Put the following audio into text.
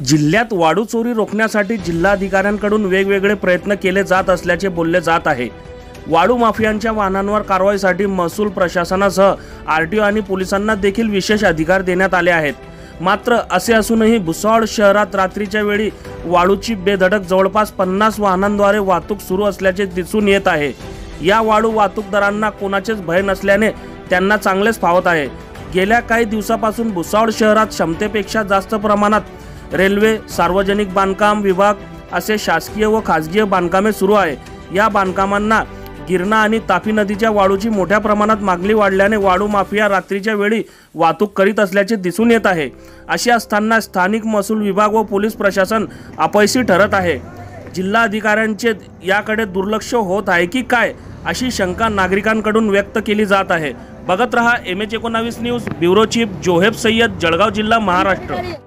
जिल्ह्यात वाळू चोरी रोखण्यासाठी जिल्हाधिकाऱ्यांकडून वेगवेगळे प्रयत्न केले जात असल्याचे बोलले जात आहे। वाळू माफियांच्या वाहनांवर कारवाईसाठी महसूल प्रशासनासह आरटीओ आणि पोलिसांना देखील विशेष अधिकार देण्यात आले आहेत। मात्र असे असूनही भुसावळ शहरात रात्रीच्या वेळी वाळूची बेधडक जवळपास 50 वाहनांद्वारे वाहतूक सुरू असल्याचे दिसून येत आहे। या वाळू वाहतूकदारांना कोणाचेच भय नसल्याने त्यांना चांगलेच फावत आहे। गेल्या काही दिवसापासून भुसावळ शहरात क्षमतेपेक्षा जास्त प्रमाणात रेल्वे, सार्वजनिक बांधकाम विभाग असे शासकीय व खासगी बांधकामे सुरू आहे। या बांधकामांना गिरणा आणि तापी नदीच्या वाळूची मोठ्या प्रमाणात मागणी वाढल्याने वाळू माफिया रात्रीच्या वेळी वाहतूक करीत असल्याचे दिसून येत आहे। असे असताना स्थानिक महसूल विभाग व पोलीस प्रशासन अपयशी ठरत आहे। जिल्हा अधिकाऱ्यांचे याकडे दुर्लक्ष होत आहे की काय अशी शंका नागरिकांकडून व्यक्त केली जात आहे। बघत रहा MH19 news, bureau chief Zoheb Sayyed, Jalgaon जिल्हा, महाराष्ट्र।